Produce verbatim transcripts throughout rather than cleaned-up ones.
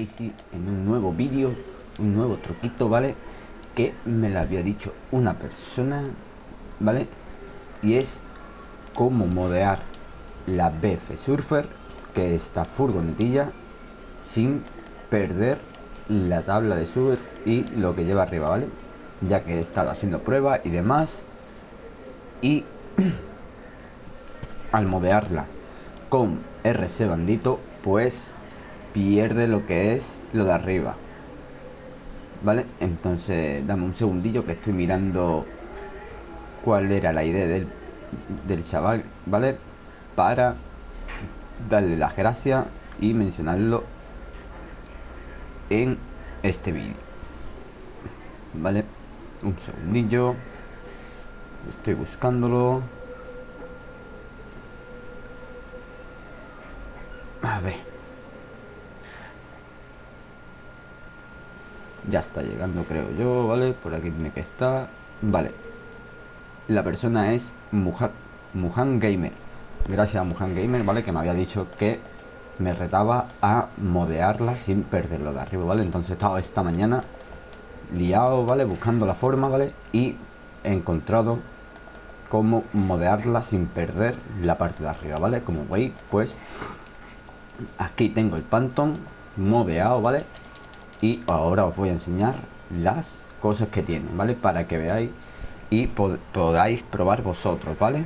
sí, sí, en un nuevo vídeo, un nuevo truquito, ¿vale? Que me lo había dicho una persona, ¿vale? Y es cómo modear la B F Surfer, que esta furgonetilla, sin perder la tabla de surf y lo que lleva arriba, ¿vale? Ya que he estado haciendo pruebas y demás, y al modearla con R C Bandito, pues pierde lo que es lo de arriba, ¿vale? Entonces dame un segundillo que estoy mirando cuál era la idea del, del chaval, ¿vale? Para darle las gracias y mencionarlo en este vídeo, ¿vale? Un segundillo, estoy buscándolo. A ver, ya está llegando, creo yo, ¿vale? Por aquí tiene que estar. Vale, la persona es Muhan, Muhan Gamer. Gracias a Muhan Gamer, ¿vale? Que me había dicho que me retaba a modearla sin perderlo de arriba, ¿vale? Entonces he estado esta mañana liado, ¿vale? Buscando la forma, ¿vale? Y he encontrado cómo modearla sin perder la parte de arriba, ¿vale? Como veis, pues aquí tengo el Phantom modeado, ¿vale? Y ahora os voy a enseñar las cosas que tiene, ¿vale? Para que veáis y pod podáis probar vosotros, ¿vale?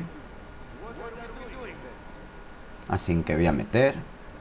Así que voy a meter.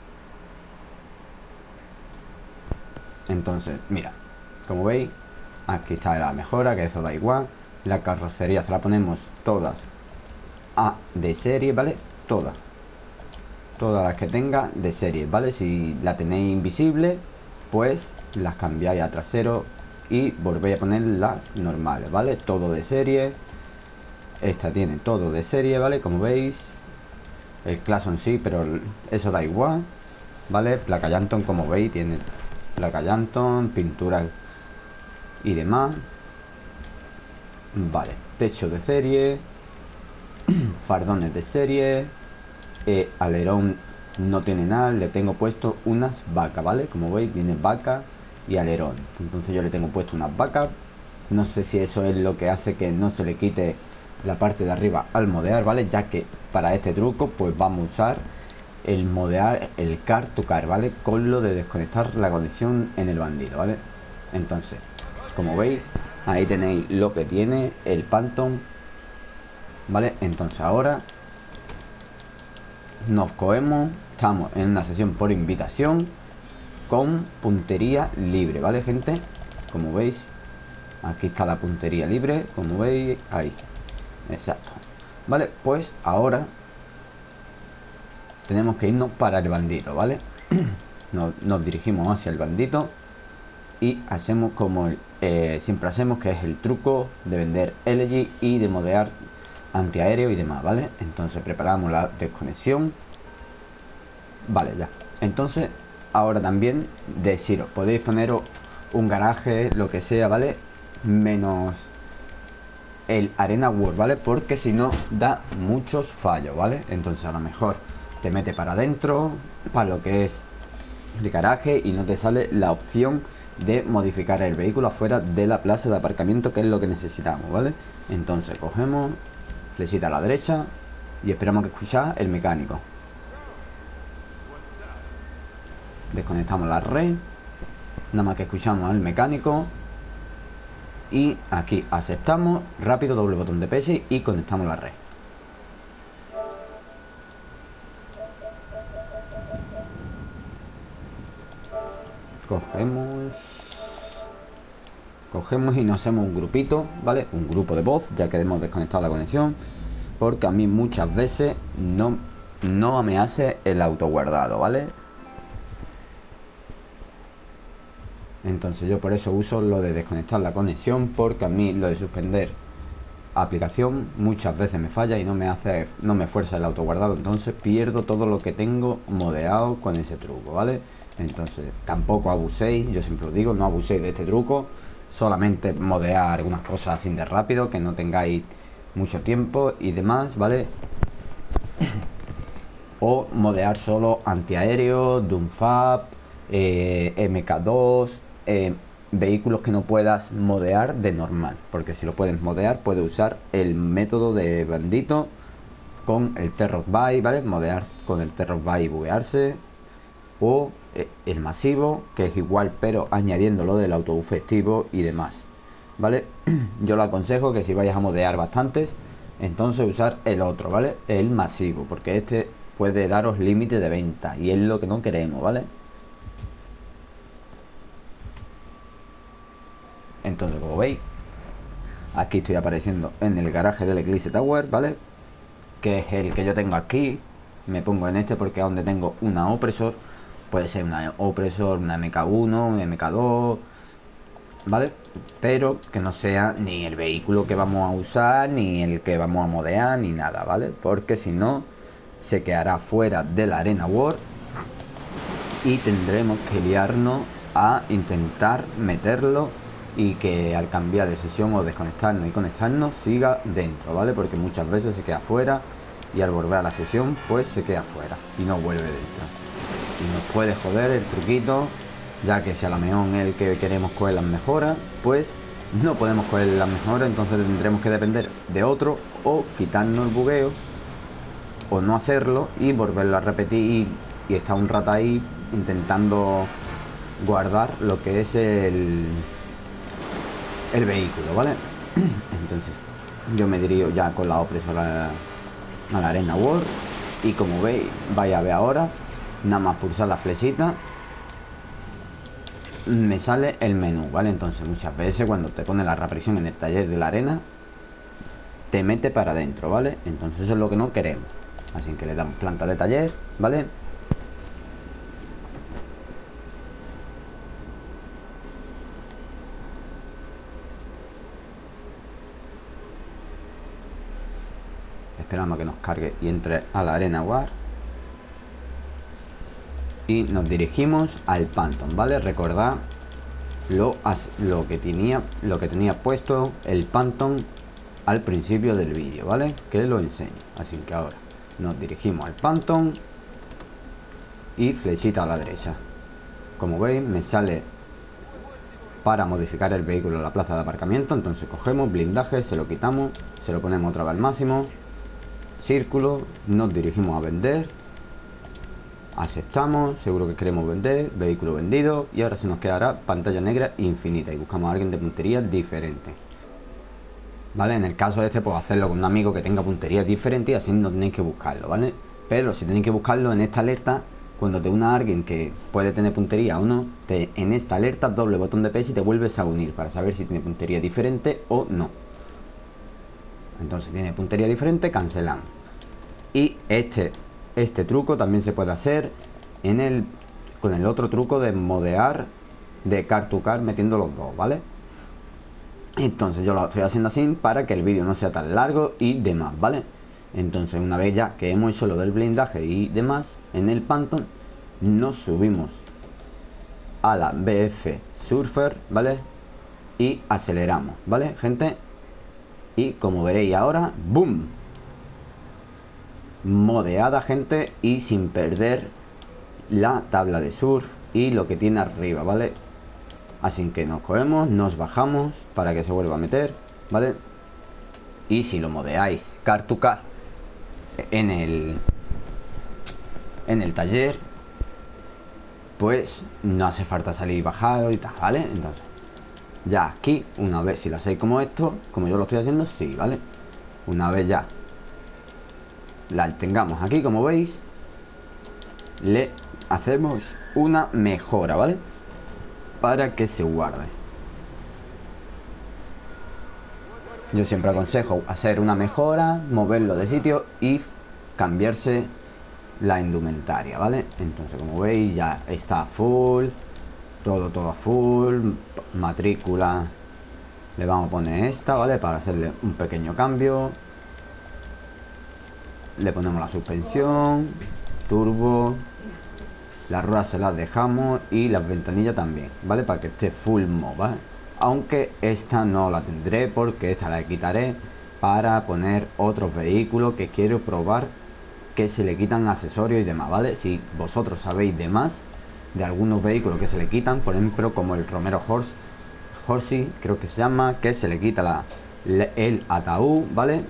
Entonces, mira, como veis, aquí está la mejora, que eso da igual. La carrocería se la ponemos todas a de serie, ¿vale? Todas. Todas las que tenga de serie, ¿vale? Si la tenéis invisible, pues las cambiáis a trasero y volvéis a poner las normales, ¿vale? Todo de serie. Esta tiene todo de serie, ¿vale? Como veis, el Clason sí, pero eso da igual, ¿vale? Placa Janton, como veis, tiene placa Janton, pintura y demás. Vale, techo de serie, fardones de serie, eh, alerón no tiene nada, le tengo puesto unas vacas, ¿vale? Como veis, viene vaca y alerón. Entonces yo le tengo puesto unas vacas. No sé si eso es lo que hace que no se le quite la parte de arriba al modear, ¿vale? Ya que para este truco pues vamos a usar el modear, el car to car, ¿vale? Con lo de desconectar la conexión en el bandido, ¿vale? Entonces, como veis, ahí tenéis lo que tiene el Phantom, ¿vale? Entonces ahora nos cogemos, estamos en una sesión por invitación con puntería libre, ¿vale, gente? Como veis, aquí está la puntería libre, como veis, ahí. Exacto. Vale, pues ahora tenemos que irnos para el bandito, ¿vale? nos, nos dirigimos hacia el bandito y hacemos como el, eh, siempre hacemos, que es el truco de vender L G y de modear antiaéreo y demás, ¿vale? Entonces preparamos la desconexión. Vale, ya. Entonces ahora también deciros, podéis poneros un garaje, lo que sea, ¿vale? Menos el Arena World, ¿vale? Porque si no da muchos fallos, ¿vale? Entonces a lo mejor te mete para adentro, para lo que es el garaje, y no te sale la opción de modificar el vehículo afuera de la plaza de aparcamiento, que es lo que necesitamos, ¿vale? Entonces cogemos, flechita a la derecha y esperamos que escucha el mecánico. Desconectamos la red, nada más que escuchamos al mecánico. Y aquí aceptamos, rápido, doble botón de P S y conectamos la red. Cogemos Cogemos y nos hacemos un grupito, ¿vale? Un grupo de voz, ya que hemos desconectado la conexión. Porque a mí muchas veces no, no me hace el autoguardado, ¿vale? Entonces yo por eso uso lo de desconectar la conexión, porque a mí lo de suspender aplicación muchas veces me falla y no me hace, no me fuerza el autoguardado. Entonces pierdo todo lo que tengo modeado con ese truco, ¿vale? Entonces tampoco abuséis, yo siempre os digo, no abuséis de este truco. Solamente modear algunas cosas así de rápido, que no tengáis mucho tiempo y demás, ¿vale? O modear solo antiaéreo, Doomfab, eh, M K dos, eh, vehículos que no puedas modear de normal, porque si lo puedes modear puedes usar el método de bandito con el Terror Buy, ¿vale? Modear con el Terror Buy y buguearse, o eh, el masivo, que es igual pero añadiendo lo del autobús festivo y demás, ¿vale? Yo lo aconsejo que si vayas a modear bastantes, entonces usar el otro, ¿vale? El masivo, porque este puede daros límite de venta y es lo que no queremos, ¿vale? Entonces, como veis, aquí estoy apareciendo en el garaje del Eclipse Tower, ¿vale? Que es el que yo tengo aquí. Me pongo en este porque es donde tengo una opresor. Puede ser una opresor, una M K uno, una M K dos, ¿vale? Pero que no sea ni el vehículo que vamos a usar, ni el que vamos a modear, ni nada, ¿vale? Porque si no, se quedará fuera de la Arena World y tendremos que liarnos a intentar meterlo y que al cambiar de sesión o desconectarnos y conectarnos siga dentro, ¿vale? Porque muchas veces se queda fuera y al volver a la sesión pues se queda fuera y no vuelve dentro y nos puede joder el truquito, ya que si a lo mejor es el que queremos coger las mejoras, pues no podemos coger las mejoras, entonces tendremos que depender de otro o quitarnos el bugueo o no hacerlo y volverlo a repetir y estar un rato ahí intentando guardar lo que es el el vehículo, ¿vale? Entonces yo me dirijo ya con la opresora a la Arena World y como veis, vaya a ver ahora, nada más pulsar la flechita me sale el menú, ¿vale? Entonces muchas veces cuando te pone la reaparición en el taller de la arena te mete para adentro, ¿vale? Entonces eso es lo que no queremos, así que le damos planta de taller, ¿vale? Esperamos a que nos cargue y entre a la Arena War y nos dirigimos al Phantom, ¿vale? Recordad lo, lo que tenía lo que tenía puesto el Phantom al principio del vídeo, ¿vale? Que lo enseño. Así que ahora nos dirigimos al Phantom y flechita a la derecha. Como veis me sale para modificar el vehículo en la plaza de aparcamiento, entonces cogemos blindaje, se lo quitamos, se lo ponemos otra vez al máximo, círculo, nos dirigimos a vender, aceptamos, seguro que queremos vender, vehículo vendido, y ahora se nos quedará pantalla negra infinita y buscamos a alguien de puntería diferente, ¿vale? En el caso de este, pues hacerlo con un amigo que tenga puntería diferente y así no tenéis que buscarlo, ¿vale? Pero si tenéis que buscarlo en esta alerta, cuando te una a alguien que puede tener puntería o no, te, en esta alerta doble botón de P S y te vuelves a unir para saber si tiene puntería diferente o no. Entonces tiene puntería diferente, cancelamos. Y este, este truco también se puede hacer en el, con el otro truco de modear de car to car metiendo los dos, ¿vale? Entonces yo lo estoy haciendo así para que el vídeo no sea tan largo y demás, ¿vale? Entonces una vez ya que hemos hecho lo del blindaje y demás en el Phantom, nos subimos a la B F Surfer, ¿vale? Y aceleramos, ¿vale, gente? Y como veréis ahora, ¡boom! Modeada, gente, y sin perder la tabla de surf y lo que tiene arriba, ¿vale? Así que nos cogemos, nos bajamos para que se vuelva a meter, ¿vale? Y si lo modeáis car to car en el en el taller, pues no hace falta salir y bajar y tal, ¿vale? Entonces ya aquí, una vez si lo hacéis como esto, como yo lo estoy haciendo, sí, ¿vale? Una vez ya la tengamos aquí, como veis, le hacemos una mejora, ¿vale? Para que se guarde. Yo siempre aconsejo hacer una mejora, moverlo de sitio y cambiarse la indumentaria, ¿vale? Entonces como veis ya está full, todo todo full, matrícula le vamos a poner esta, ¿vale? Para hacerle un pequeño cambio, le ponemos la suspensión, turbo, las ruedas se las dejamos y las ventanillas también, ¿vale? Para que esté full mod, ¿vale? Aunque esta no la tendré porque esta la quitaré para poner otros vehículos que quiero probar que se le quitan accesorios y demás, ¿vale? Si vosotros sabéis de más, de algunos vehículos que se le quitan, por ejemplo como el Romero Horse Horsey, creo que se llama, que se le quita la, la, el ataúd, ¿vale?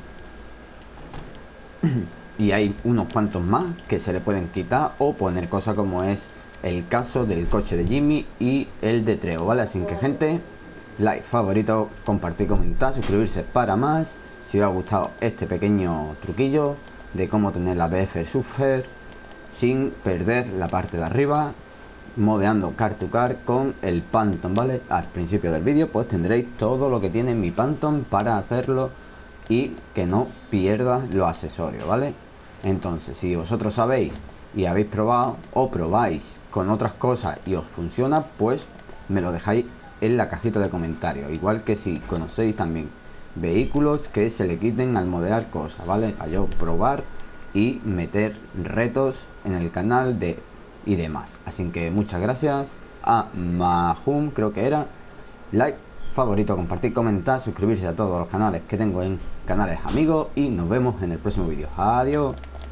Y hay unos cuantos más que se le pueden quitar o poner cosas, como es el caso del coche de Jimmy y el de Treo, ¿vale? Así que, gente, like, favorito, compartir, comentar, suscribirse para más. Si os ha gustado este pequeño truquillo de cómo tener la B F Surfer sin perder la parte de arriba, modeando car to car con el Phantom, ¿vale? Al principio del vídeo pues tendréis todo lo que tiene mi Phantom para hacerlo y que no pierda los accesorios, ¿vale? Entonces, si vosotros sabéis y habéis probado o probáis con otras cosas y os funciona, pues me lo dejáis en la cajita de comentarios. Igual que si conocéis también vehículos que se le quiten al modear cosas, ¿vale? Para yo probar y meter retos en el canal de y demás. Así que muchas gracias a Mahum, creo que era. Like, favorito, compartir, comentar, suscribirse a todos los canales que tengo en canales amigos y nos vemos en el próximo vídeo. Adiós.